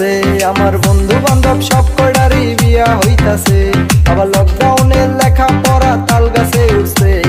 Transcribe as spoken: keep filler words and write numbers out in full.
আমার বন্ধু বান্ধব সব কয়টারই বিয়া হইতাছে, আবার লকডাউনে লেখা পড়া তাল গাছে উঠছে।